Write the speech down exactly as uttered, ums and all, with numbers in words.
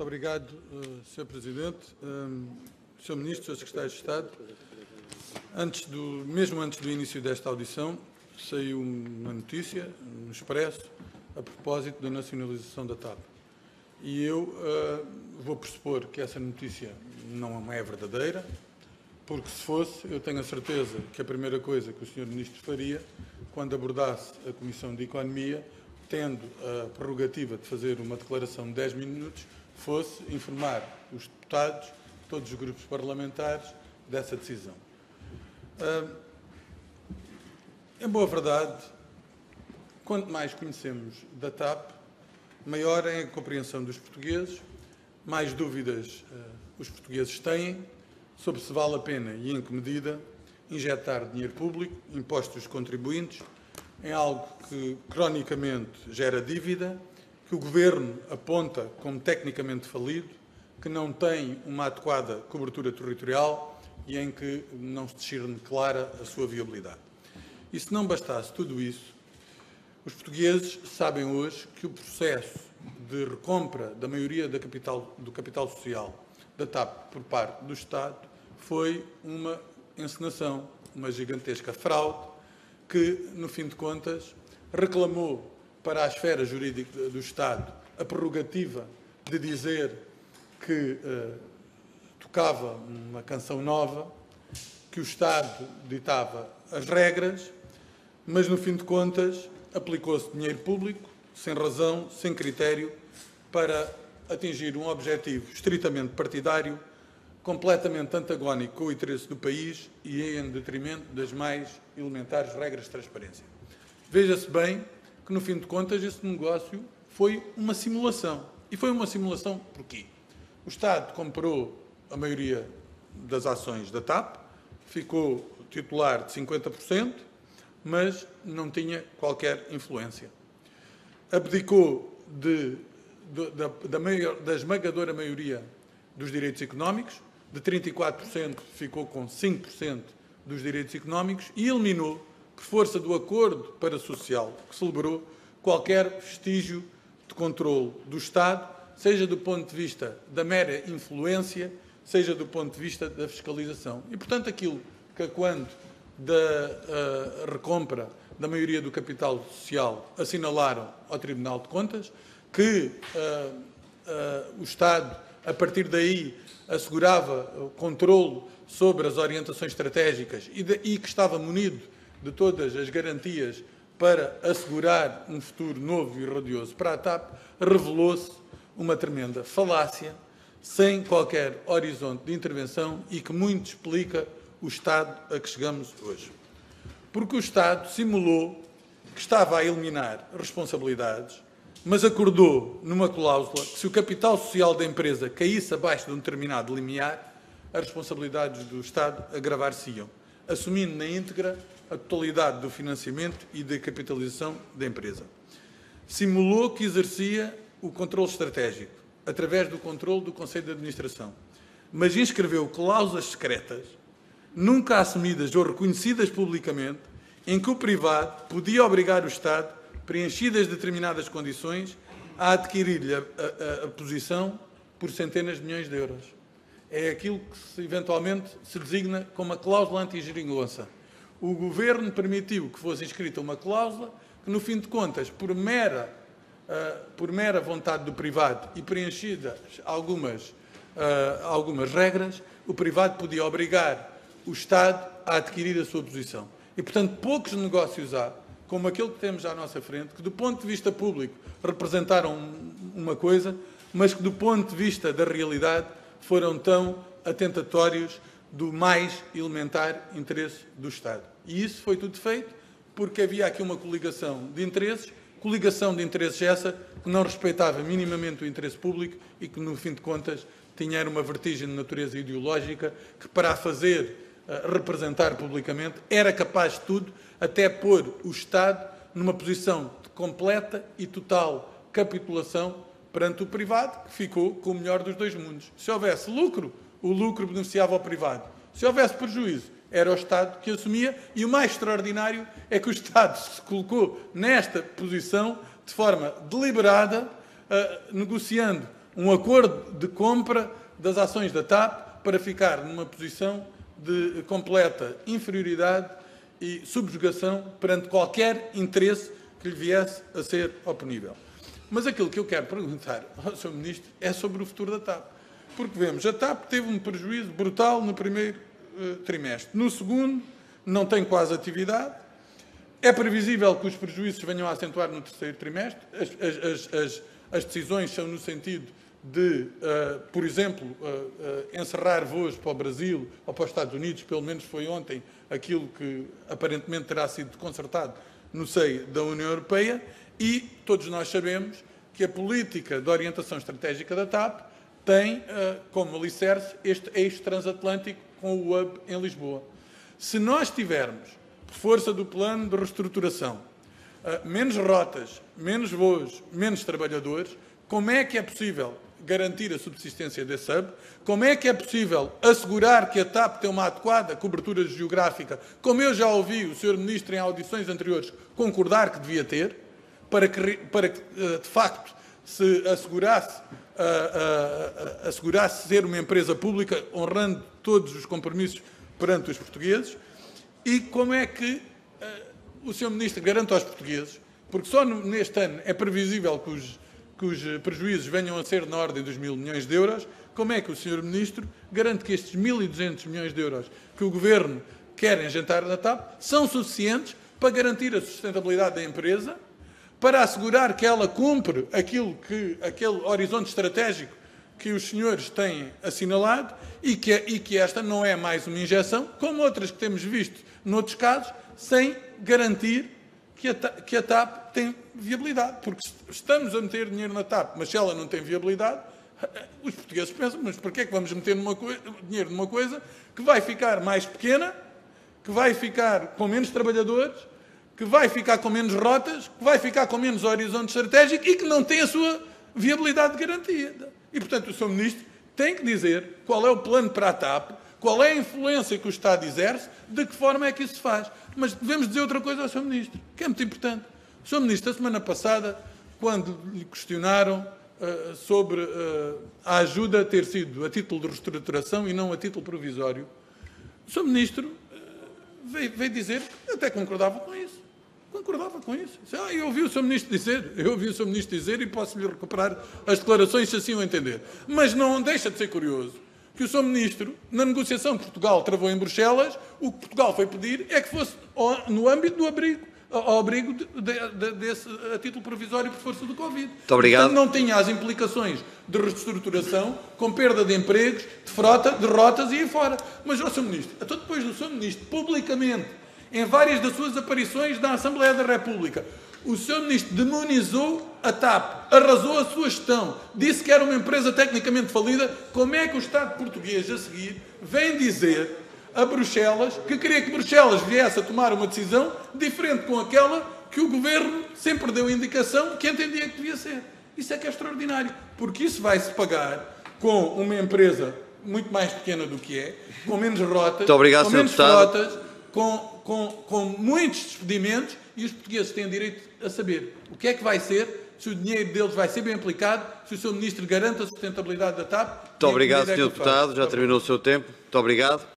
Muito obrigado, senhor Presidente, senhor Ministro, senhor Secretário de Estado. Antes do, mesmo antes do início desta audição, saiu uma notícia no Expresso a propósito da nacionalização da TAP. E eu uh, vou pressupor que essa notícia não é verdadeira, porque se fosse, eu tenho a certeza que a primeira coisa que o senhor Ministro faria, quando abordasse a Comissão de Economia, tendo a prerrogativa de fazer uma declaração de dez minutos, fosse informar os deputados, todos os grupos parlamentares, dessa decisão. Uh, em boa verdade, quanto mais conhecemos da TAP, maior é a compreensão dos portugueses, mais dúvidas uh, os portugueses têm sobre se vale a pena e em que medida injetar dinheiro público, impostos dos contribuintes, em algo que cronicamente gera dívida, que o Governo aponta como tecnicamente falido, que não tem uma adequada cobertura territorial e em que não se discerne clara a sua viabilidade. E se não bastasse tudo isso, os portugueses sabem hoje que o processo de recompra da maioria da capital, do capital social da TAP por parte do Estado foi uma encenação, uma gigantesca fraude que, no fim de contas, reclamou para a esfera jurídica do Estado a prerrogativa de dizer que uh, tocava uma canção nova, que o Estado ditava as regras, mas, no fim de contas, aplicou-se dinheiro público, sem razão, sem critério, para atingir um objetivo estritamente partidário, completamente antagónico com o interesse do país e em detrimento das mais elementares regras de transparência. Veja-se bem que, no fim de contas, esse negócio foi uma simulação. E foi uma simulação porquê? O Estado comprou a maioria das ações da TAP, ficou titular de cinquenta por cento, mas não tinha qualquer influência. Abdicou de, de, da, da, maior, da esmagadora maioria dos direitos económicos, de trinta e quatro por cento ficou com cinco por cento dos direitos económicos e eliminou, por força do acordo parasocial que celebrou, qualquer vestígio de controle do Estado, seja do ponto de vista da mera influência, seja do ponto de vista da fiscalização. E, portanto, aquilo que, quando da uh, recompra da maioria do capital social, assinalaram ao Tribunal de Contas, que uh, uh, o Estado, a partir daí, assegurava o controle sobre as orientações estratégicas e, de, e que estava munido de todas as garantias para assegurar um futuro novo e radioso para a TAP, revelou-se uma tremenda falácia, sem qualquer horizonte de intervenção e que muito explica o estado a que chegamos hoje. Porque o Estado simulou que estava a eliminar responsabilidades, mas acordou numa cláusula que, se o capital social da empresa caísse abaixo de um determinado limiar, as responsabilidades do Estado agravar-se-iam, assumindo na íntegra a totalidade do financiamento e da capitalização da empresa. Simulou que exercia o controle estratégico, através do controle do Conselho de Administração, mas inscreveu cláusulas secretas, nunca assumidas ou reconhecidas publicamente, em que o privado podia obrigar o Estado, preenchidas determinadas condições, a adquirir-lhe a, a, a posição por centenas de milhões de euros. É aquilo que se, eventualmente se designa como a cláusula anti-geringonça. O Governo permitiu que fosse inscrita uma cláusula que, no fim de contas, por mera, uh, por mera vontade do privado e preenchidas algumas, uh, algumas regras, o privado podia obrigar o Estado a adquirir a sua posição. E, portanto, poucos negócios há, como aquele que temos à nossa frente, que do ponto de vista público representaram uma coisa, mas que do ponto de vista da realidade foram tão atentatórios do mais elementar interesse do Estado. E isso foi tudo feito porque havia aqui uma coligação de interesses, coligação de interesses essa que não respeitava minimamente o interesse público e que, no fim de contas, tinha uma vertigem de natureza ideológica que, para a fazer uh, representar publicamente, era capaz de tudo, até pôr o Estado numa posição de completa e total capitulação perante o privado, que ficou com o melhor dos dois mundos. Se houvesse lucro, o lucro beneficiava ao privado. Se houvesse prejuízo, era o Estado que assumia, e o mais extraordinário é que o Estado se colocou nesta posição de forma deliberada, uh, negociando um acordo de compra das ações da TAP para ficar numa posição de completa inferioridade e subjugação perante qualquer interesse que lhe viesse a ser oponível. Mas aquilo que eu quero perguntar ao senhor Ministro é sobre o futuro da TAP. Porque vemos, a TAP teve um prejuízo brutal no primeiro uh, trimestre. No segundo, não tem quase atividade. É previsível que os prejuízos venham a acentuar no terceiro trimestre. As, as, as, as decisões são no sentido de, uh, por exemplo, uh, uh, encerrar voos para o Brasil ou para os Estados Unidos, pelo menos foi ontem aquilo que aparentemente terá sido concertado no seio da União Europeia, e todos nós sabemos que a política de orientação estratégica da TAP tem uh, como alicerce este eixo transatlântico com o hub em Lisboa. Se nós tivermos, por força do plano de reestruturação, uh, menos rotas, menos voos, menos trabalhadores, como é que é possível garantir a subsistência desse hub? Como é que é possível assegurar que a TAP tem uma adequada cobertura geográfica, como eu já ouvi o senhor Ministro em audições anteriores concordar que devia ter, para que, para que de facto, se assegurasse, uh, uh, assegurasse ser uma empresa pública, honrando todos os compromissos perante os portugueses? E como é que uh, o senhor Ministro garante aos portugueses, porque só no, neste ano é previsível que os que os prejuízos venham a ser na ordem dos mil milhões de euros, como é que o senhor Ministro garante que estes mil e duzentos milhões de euros que o Governo quer engentar na TAP são suficientes para garantir a sustentabilidade da empresa, para assegurar que ela cumpre aquilo que, aquele horizonte estratégico que os senhores têm assinalado e que, e que esta não é mais uma injeção, como outras que temos visto noutros casos, sem garantir que a, que a TAP tem viabilidade. Porque estamos a meter dinheiro na TAP, mas se ela não tem viabilidade, os portugueses pensam, mas porquê é que vamos meter numa dinheiro numa coisa que vai ficar mais pequena, que vai ficar com menos trabalhadores, que vai ficar com menos rotas, que vai ficar com menos horizonte estratégico e que não tem a sua viabilidade garantida. E, portanto, o senhor Ministro tem que dizer qual é o plano para a TAP, qual é a influência que o Estado exerce, de que forma é que isso se faz. Mas devemos dizer outra coisa ao senhor Ministro, que é muito importante. O senhor Ministro, a semana passada, quando lhe questionaram uh, sobre uh, a ajuda ter sido a título de reestruturação e não a título provisório, o senhor Ministro uh, veio, veio dizer que até concordava com isso. Concordava com isso. Ah, eu ouvi o senhor Ministro dizer, eu ouvi o senhor Ministro dizer e posso-lhe recuperar as declarações se assim o entender. Mas não deixa de ser curioso que o senhor Ministro, na negociação que Portugal travou em Bruxelas, o que Portugal foi pedir é que fosse no âmbito do abrigo, ao abrigo de, de, de, desse a título provisório por força do Covid. Muito obrigado. Portanto, não tinha as implicações de reestruturação, com perda de empregos, de frota, de rotas e aí fora. Mas, ó senhor Ministro, até depois do senhor Ministro, publicamente, em várias das suas aparições na Assembleia da República, o senhor Ministro demonizou a TAP, arrasou a sua gestão, disse que era uma empresa tecnicamente falida. Como é que o Estado português, a seguir, vem dizer a Bruxelas que queria que Bruxelas viesse a tomar uma decisão diferente com aquela que o Governo sempre deu indicação que entendia que devia ser? Isso é que é extraordinário, porque isso vai-se pagar com uma empresa muito mais pequena do que é, com menos rotas, muito obrigado, com menos deputado. frotas, com, com, com muitos despedimentos, e os portugueses têm direito a saber o que é que vai ser, se o dinheiro deles vai ser bem aplicado, se o seu Ministro garante a sustentabilidade da TAP. Muito obrigado, senhor Deputado. Já terminou o seu tempo. Muito obrigado.